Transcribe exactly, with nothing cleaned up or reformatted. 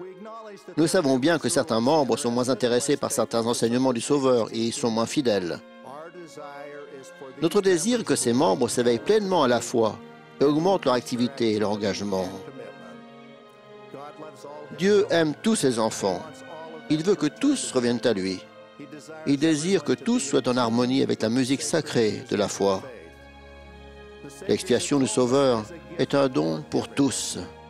Nous savons bien que certains membres sont moins intéressés par certains enseignements du Sauveur et y sont moins fidèles. Notre désir est que ces membres s'éveillent pleinement à la foi et augmentent leur activité et leur engagement. Dieu aime tous ses enfants. Il veut que tous reviennent à lui. Il désire que tous soient en harmonie avec la musique sacrée de la foi. L'expiation du Sauveur est un don pour tous.